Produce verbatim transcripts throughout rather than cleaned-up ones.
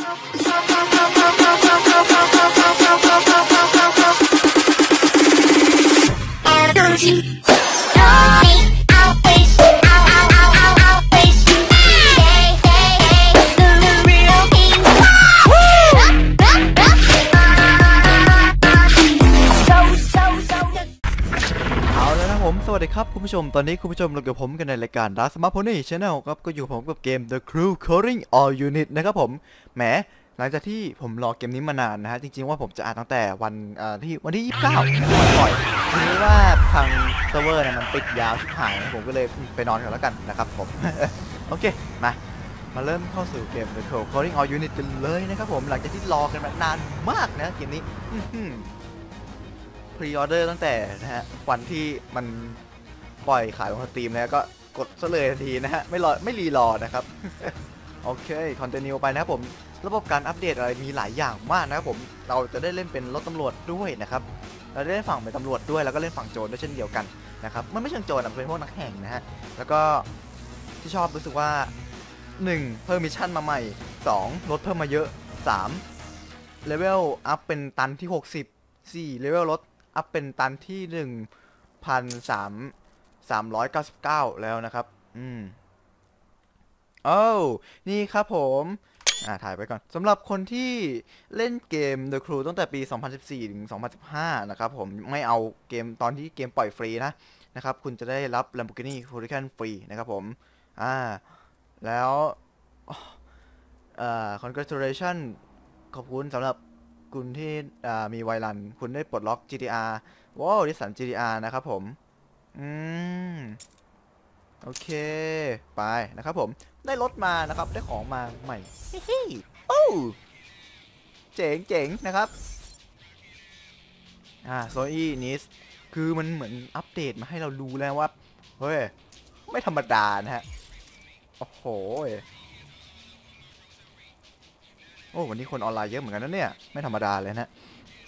สวัสดีครับคุณผู้ชมตอนนี้คุณผู้ชมอยู่กับผมกันในรายการ Dark Smart Pony Channel ครับก็อยู่ผมกับเกม The Crew Calling All Unit นะครับผมแหมหลังจากที่ผมรอเกมนี้มานานนะฮะจริงๆว่าผมจะอ่านตั้งแต่วันที่วันที่ยี่สิบเก้าวันปล่อยทีนี้ว่าทางเซิร์ฟเวอร์เนี่ยมันปิดยาวชิบหายผมก็เลยไปนอนกันแล้วกันนะครับผม โอเคมามาเริ่มเข้าสู่เกม The Crew Calling All Unit กันเลยนะครับผมหลังจากที่รอกันมานานมากนะเกมนี้พรีออเดอร์ตั้งแต่นะฮะวันที่มันปล่อยขายลงสตรีมแล้วก็กดซะเลยทันทีนะฮะไม่รอไม่รีรอนะครับ โอเคคอนติเนียไปนะครับผมระบบการอัปเดตอะไรมีหลายอย่างมากนะครับผมเราจะได้เล่นเป็นรถตำรวจด้วยนะครับเราได้เล่นฝั่งเป็นตำรวจด้วยแล้วก็เล่นฝั่งโจรด้วยเช่นเดียวกันนะครับมันไม่เชิงโจรมันเป็นพวกนักแข่งนะฮะแล้วก็ที่ชอบรู้สึกว่าหนึ่งเพิ่มมิชชั่นมาใหม่สองรถเพิ่มมาเยอะสามเลเวลอัพเป็นตันที่หกสิบสี่เลเวลรถอัพเป็นตันที่หนึ่งพันสามสามร้อยเก้าสิบเก้าแล้วนะครับอืมโอ้นี่ครับผมอ่าถ่ายไปก่อนสำหรับคนที่เล่นเกม The Crew ตั้งแต่ปีสองพันสิบสี่ถึงสองพันสิบห้านะครับผมไม่เอาเกมตอนที่เกมปล่อยฟรีนะนะครับคุณจะได้รับ Lamborghini Huracan ฟรีนะครับผมอ่าแล้วอ่า congratulation ขอบคุณสำหรับคุณที่อ่ามีไวรันคุณได้ปลดล็อก จี ที อาร์ ว้าวดิสัน จี ที อาร์ นะครับผมอืมโอเคไปนะครับผมได้รถมานะครับได้ของมาใหม่ฮิโอ้เจ๋งเจ๋งนะครับอ่าโซอี้นิสคือมันเหมือนอัปเดตมาให้เรารู้แล้วว่าเฮ้ยไม่ธรรมดานะฮะโอ้โหโอ้วันนี้คนออนไลน์เยอะเหมือนกันนะเนี่ยไม่ธรรมดาเลยนะ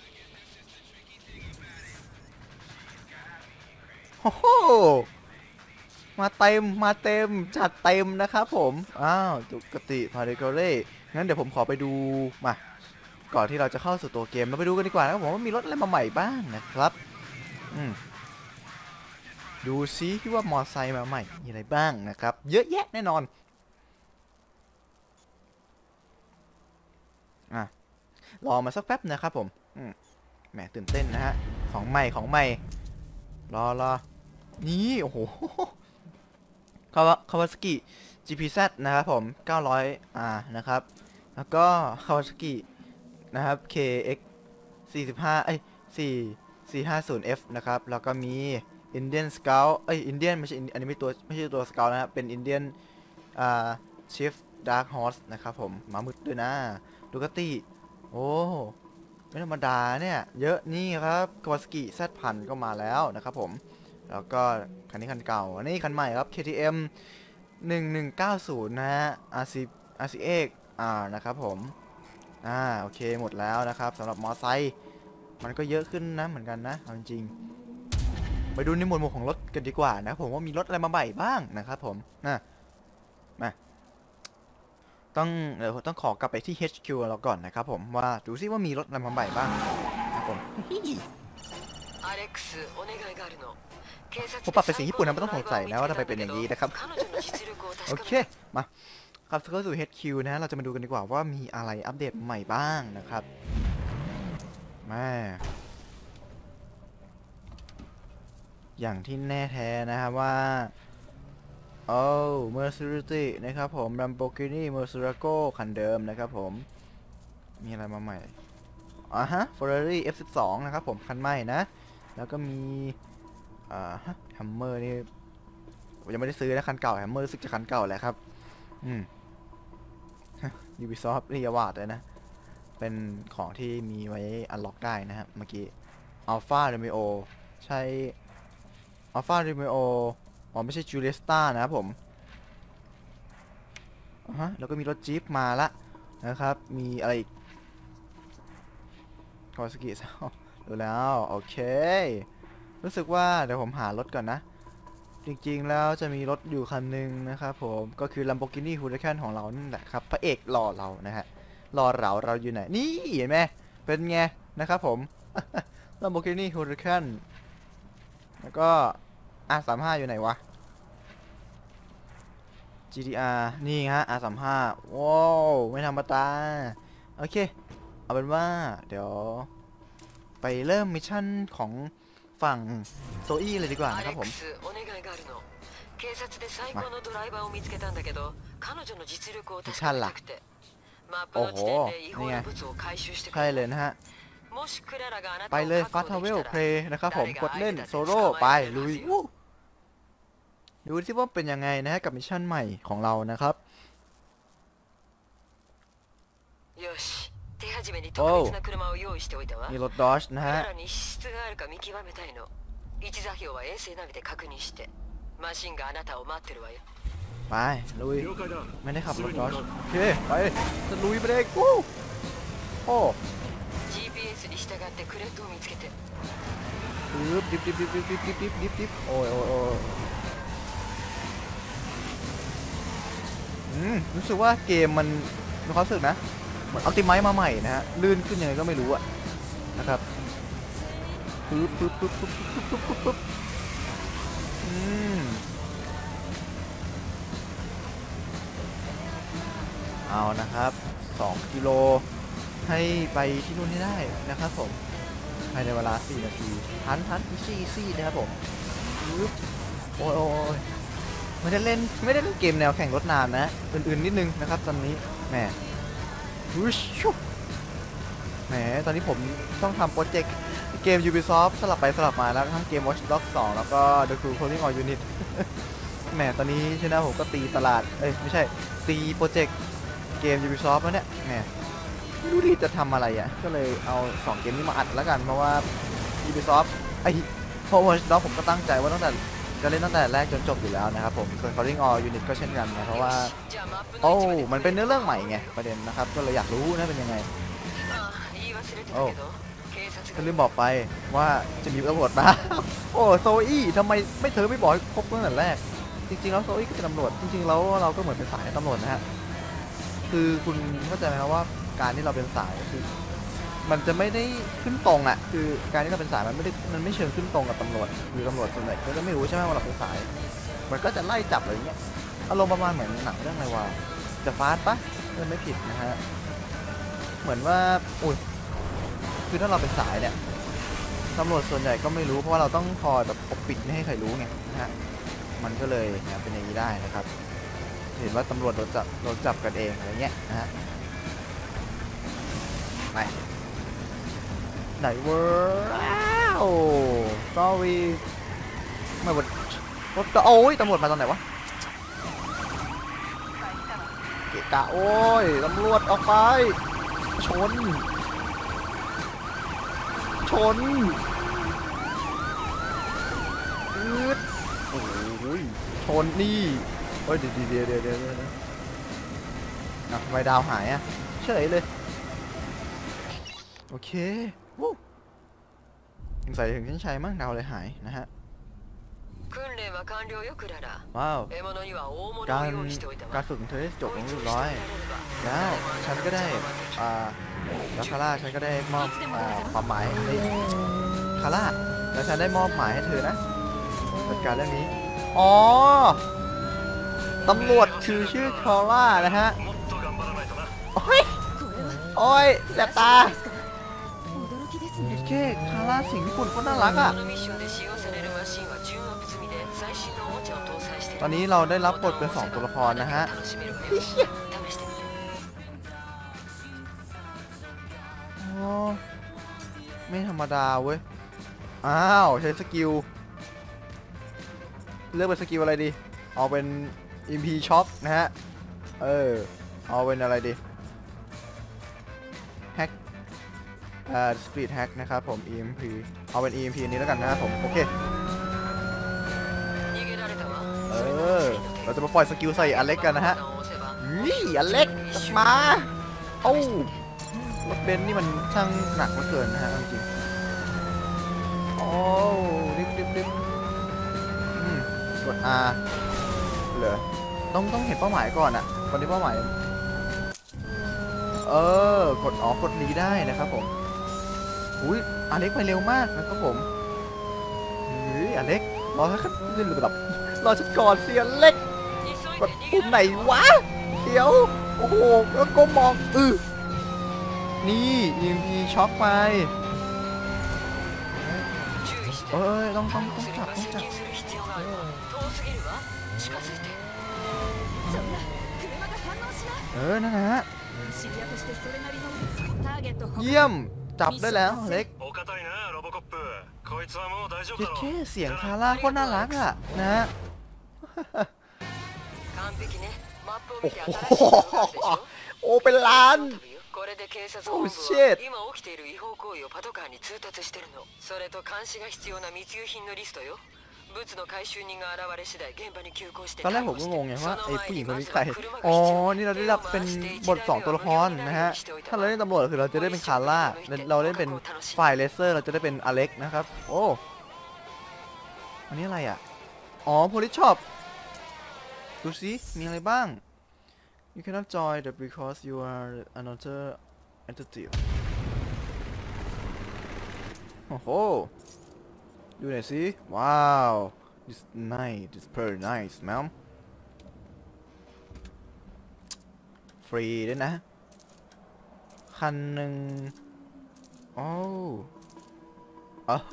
โอ้โหมาเต็มมาเต็มจัดเต็มนะครับผมอ้าวจุกติพาริโกเล่งั้นเดี๋ยวผมขอไปดูมาก่อนที่เราจะเข้าสู่ตัวเกมเราไปดูกันดีกว่านะครับผมว่ามีรถอะไรมาใหม่บ้างนะครับอืมดูซิที่ว่ามอไซค์มาใหม่มีอะไรบ้างนะครับเยอะแยะแน่นอนอ่ะรอมาสักแป๊บนะครับผมอืมแหมตื่นเต้นนะฮะของใหม่ของใหม่รอรอนี่โอ้โหคาวาซากิ จี พี แซด นะครับผมเก้าร้อย อาร์ นะครับแล้วก็คาวาซากินะครับ เค เอ็กซ์ สี่สิบห้าเอ้ย4 สี่ห้าศูนย์ เอฟ นะครับแล้วก็มี Indian Scout เอ้ย Indian ไม่ใช่อันนี้ไม่ตัวไม่ใช่ตัว Scout นะครับเป็น Indian อ่า Chief Dark Horse นะครับผมมามืดด้วยนะดูกติโอ้ไม่ธรรมดาเนี่ยเยอะนี่ครับคาวาซากิ แซด พันก็มาแล้วนะครับผมแล้วก็คันนี้คันเก่าอันนี้คันใหม่ครับ เค ที เอ็ม หนึ่งหนึ่งเก้าศูนย์นะฮะ อาร์ ซี อาร์ ซี เอ็กซ์ อ่านะครับผมอ่าโอเคหมดแล้วนะครับสำหรับมอไซค์มันก็เยอะขึ้นนะเหมือนกันนะจริงๆไปดูในหมวดหมู่ของรถกันดีกว่านะผมว่ามีรถอะไรมาใหม่บ้างนะครับผมนะมาต้องเดี๋ยวต้องขอกลับไปที่ เอช คิว เราก่อนนะครับผมว่าดูซิว่ามีรถอะไรมาใหม่บ้างนะครับผมผมปรับเป็นเสียงญี่ปุ่นนะไม่ต้องสงสัยนะว่าทำไมเป็นอย่างนี้นะครับ โอเคมาครับเข้าสู่ เอช คิว นะเราจะมาดูกันดีกว่าว่ามีอะไรอัปเดตใหม่บ้างนะครับมาอย่างที่แน่แท้นะครับว่าโอ้ Maserati นะครับผม Lamborghini Murcielago คันเดิมนะครับผมมีอะไรมาใหม่อ่ะฮะ Ferrari เอฟ สิบสอง นะครับผมคันใหม่นะแล้วก็มีอ่า Hammer นี่ผมยังไม่ได้ซื้อนะคันเก่า Hammer รู้สึกจะคันเก่าแหละครับอืม Ubisoft นี่อย่าว่าเลยนะเป็นของที่มีไว้อันล็อกได้นะฮะเมื่อกี้ Alpha Romeo ใช่ Alpha Romeo อ๋อไม่ใช่ Giulietta นะครับผมอ่ะฮะแล้วก็มีรถจี๊ปมาละนะครับมีอะไรอีก Kawasaki ดูแล้วโอเครู้สึกว่าเดี๋ยวผมหารถก่อนนะจริงๆแล้วจะมีรถอยู่คันหนึ่งนะครับผมก็คือ Lamborghini Huracan ของเรานั่นแหละครับพระเอกหล่อเรานะฮะรอเราเราอยู่ไหนนี่เห็นไหมเป็นไงนะครับผม Lamborghini Huracan แล้วก็ อาร์ สามสิบห้า อยู่ไหนวะ จี ที อาร์ นี่ฮะ อาร์ สามสิบห้า ว้าวไม่ธรรมดาโอเคเอาเป็นว่าเดี๋ยวไปเริ่มมิชชั่นของฝั่งโซอี้เลยดีกว่านะครับผมมิชชั่นล่ะโอ้โหนี่ไงใช่เลยนะฮะไปเลยฟาสทาวเวลเพลย์นะครับผมกดเล่นโซโล่ไปลุยดูที่ว่าเป็นยังไงนะฮะกับมิชชั่นใหม่ของเรานะครับโอ้มีรถดอชนะฮะไปลุยไม่ได้ขับรถดอชโอเคไปจะลุยไปเลยกูโอ้ดิบดิบดิบดิบดิบดิบดิบดิบดิบโอ้ยโอ้ยโอ้ยอืมรู้สึกว่าเกมมันมีความรู้สึกนะเหมือนอัลติไมท์มาใหม่นะฮะลื่นขึ้นยังไงก็ไม่รู้อะนะครับปึ๊บปึ๊บปึ๊บปึ๊บปึ๊บปึ๊บปึ๊บปึ๊บอืมเอานะครับสองกิโลให้ไปที่นู่นให้ได้นะครับผมภายในเวลาสี่นาทีทันทันอีซี่ซี่นะครับผมปึ๊บโอ้ยโอ้ยไม่ได้เล่นไม่ได้เล่นเกมแนวแข่งรถนานนะอื่นๆนิดนึงนะครับตอนนี้แหมวุ้ชแหมตอนนี้ผมต้องทำโปรเจกต์เกม Ubisoft สลับไปสลับมาแล้วทั้งเกม Watch Dogs สองแล้วก็ The Crew Calling All Unit แหมตอนนี้ใช่ไหมผมก็ตีตลาดเอ้ยไม่ใช่ตีโปรเจกต์เกม Ubisoft แล้วเนี่ยแหมไม่รู้ที่จะทำอะไรอ่ะก็เลยเอาสองเกมนี้มาอัดแล้วกันเพราะว่า Ubisoft ไอ้พอ Watch Dogs ผมก็ตั้งใจว่าตั้งแต่จะเล่นตั้งแต่แรกจนจบอยู่แล้วนะครับผมส่วน Calling All Unit ก็เช่นกันนะเพราะว่าโอ้มันเป็นเนื้อเรื่องใหม่ไงประเด็นนะครับก็เลยอยากรู้นะเป็นยังไงโอ้ก็ลืมบอกไปว่าจะมีตำรวจมาโอ้โซอี้ทำไมไม่เธอไม่บอกให้ครบตั้งแต่แรกจริงๆแล้วโซอี้ก็เป็นตำรวจจริงๆแล้วเราก็เหมือนเป็นสายตำรวจนะฮะคือคุณเข้าใจไหมครับว่าการที่เราเป็นสายคือมันจะไม่ได้ขึ้นตรงอ่ะคือการที่เราเป็นสายมันไม่ได้มันไม่เชิงขึ้นตรงกับตำรวจคือตำรวจส่วนใหญ่ก็จะไม่รู้ใช่ไหมว่าเราเป็นสายมันก็จะไล่จับอะไรเงี้ยอารมณ์ประมาณเหมือนหนังเรื่องอะไรวะจะฟาสปะถ้าไม่ผิดนะฮะเหมือนว่าอุ้ยคือถ้าเราเป็นสายเนี่ยตำรวจส่วนใหญ่ก็ไม่รู้เพราะว่าเราต้องคอยแบบปกปิดไม่ให้ใครรู้ไงนะฮะมันก็เลยเป็นอย่างนี้ได้นะครับเห็นว่าตำรวจโดนจับโดนจับกันเองอะไรเงี้ยนะฮะไปไหนเวอร์โอ้สอรี่ไม่หมดรถก็โอ้ยตำรวจมาตอนไหนวะเกะกะโอ้ยตำรวจออกไปชนชนอืดโอ้ยชนนี่เฮ้ยเดี๋ยวเดี๋ยวเดี๋ยวเดี๋ยวนะทำไมดาวหายอ่ะเฉยเลยโอเควู้สงสัยถึงเส้นชัยมั้งดาวเลยหายนะฮะว้าวการการฝึกของเธอได้จบลงเรียบร้อยแล้วฉันก็ได้อ่าแล้วคาร่าฉันก็ได้มอบความหมายให้คาร่าแล้วฉันได้มอบหมายให้เธอนะจัดการเรื่องนี้อ๋อตำรวจคือชื่อคาร่านะฮะโอ้ยโอ้ยแสบตาเค้กคาร่าสิงญี่ปุ่นก็น่ารักอ่ะตอนนี้เราได้รับบทเป็นสองตัวละครนะฮะไม่ธรรมดาเว้ยอ้าวใช้สกิลเลือกเป็นสกิลอะไรดีเอาเป็น อี เอ็ม พี ช็อคนะฮะเออเอาเป็นอะไรดีแฮกอ่า speed hack นะครับผม อี เอ็ม พี เอาเป็น อี เอ็ม พี นี้แล้วกันนะครับผมโอเคเออเราจะมาปล่อยสกิลใส่อเล็กกันนะฮะนี่อเล็กมาโอ้รถเบนซ์นี่มันช่างหนักเหลือเกินนะฮะจริงโอ้ดิบดิบดิบกด R เหรอต้องต้องเห็นเป้าหมายก่อนอะก่อนที่เป้าหมายเออกดออกกดรีได้นะครับผมอุ้ยอเล็กไปเร็วมากนะครับผมเฮ้ยอเล็กรอสักนิดหนึ่งแบบรอฉันก่อนเสียเล็กกดปุ่มไหนวะเดี๋ยวโอ้โหแล้วก็มองอือนี่ อี เอ็ม พี ช็อกไปเอ้ยต้องต้องต้องจับต้องจับเออนั่นนะฮะเยี่ยมจับได้แล้วเล็กเจ๊แค่เสียงคาร่าก็น่ารักอ่ะนะฮะโอ้โหโอ้เป็นล้านโอ้เชิดตอนแรกผมก็งงไงว่าไอ้ผู้หญิงคนนี้ใครอ๋อนี่เราได้รับเป็นบทสองตัวละครนะฮะถ้าเราเล่นตำรวจคือเราจะได้เป็นคาร่าเราเล่นเป็นฝ่ายเลเซอร์เราจะได้เป็นอเล็กนะครับโอ้อันนี้อะไรอ่ะอ๋อโพลิชช็อปดูสิมีอะไรบ้าง You cannot join that because you are another entity โอ้โหดูหน่อยสิว้าว this nice this very nice ma'am ฟรีด้วยนะคันหนึ่งโอ้อ้าว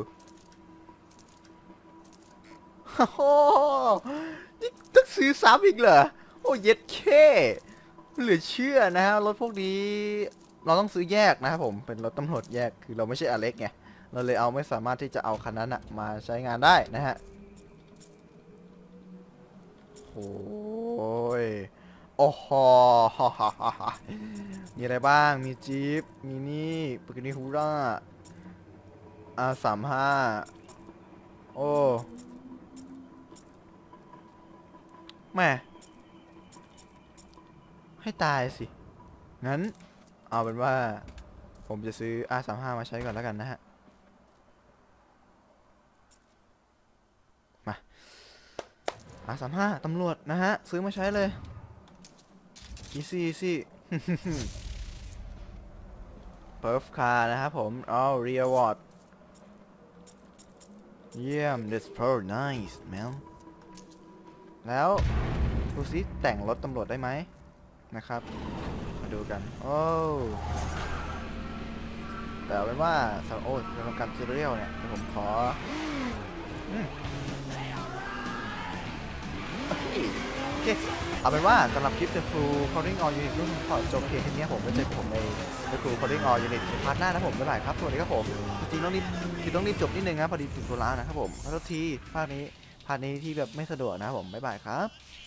โอ้นี่ต้องซื้อซ้ำอีกเหรอโอ้เย็ดเคเหลือเชื่อนะฮะรถพวกนี้เราต้องซื้อแยกนะครับผมเป็นรถตำรวจแยกคือเราไม่ใช่อเล็กไงเราเลยเอาไม่สามารถที่จะเอาคันนั้นมาใช้งานได้นะฮะโอ้ยโอ้โหมีอะไรบ้างมีจี๊ปมีนี่ปกินีฮูร่า อาร์ สาม ห้า โอ้แม่ให้ตายสิงั้นเอาเป็นว่าผมจะซื้อ อาร์ สาม ห้า มาใช้ก่อนแล้วกันนะฮะมา อาร์ สาม ห้า ตำรวจนะฮะซื้อมาใช้เลยอีซี่อีซี่เพิร์ฟคาร์นะครับผมเอาเรียวอร์ดเยี่ยม that's very nice man แล้วดูซิแต่งรถตำรวจได้ไหมนะครับมาดูกันโอ้แต่เอาเป็นว่าสำหรับโอ้สำหรับการทูตอเรียลเนี่ยผมขอโอเคเอาเป็นว่าสำหรับคลิป The Crew Calling All Unit รุ่นขอจบเพียงแค่นี้ผมไว้เจอผมใน The Crew Calling All Unit ในพาร์ทหน้านะผมบ๊ายบายครับสวัสดีครับผมจริงๆต้องรีบคือต้องรีบจบนิดนึงนะพอดีถึงตัวร้านนะครับผมขอโทษทีภาคนี้พาร์ทนี้ที่แบบไม่สะดวกนะครับผมบ๊ายบายครับ